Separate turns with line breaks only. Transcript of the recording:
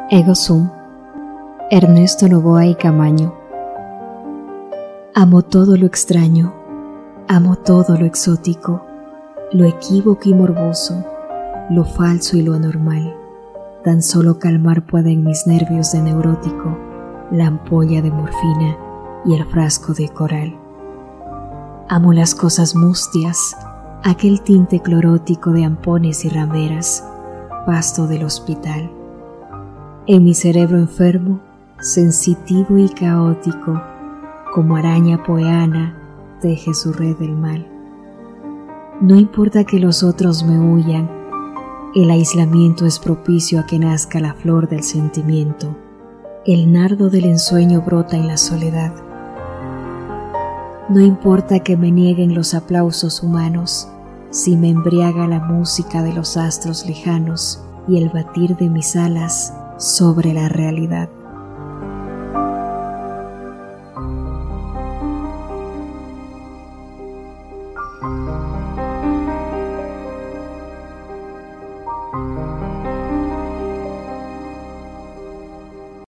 Ego Sum, Ernesto Noboa y Camaño. Amo todo lo extraño, amo todo lo exótico, lo equívoco y morboso, lo falso y lo anormal. Tan solo calmar pueden mis nervios de neurótico la ampolla de morfina y el frasco de coral. Amo las cosas mustias, aquel tinte clorótico de ampones y rameras, pasto del hospital. En mi cerebro enfermo, sensitivo y caótico, como araña poeana, teje su red del mal. No importa que los otros me huyan, el aislamiento es propicio a que nazca la flor del sentimiento. El nardo del ensueño brota en la soledad. No importa que me nieguen los aplausos humanos, si me embriaga la música de los astros lejanos y el batir de mis alas sobre la realidad.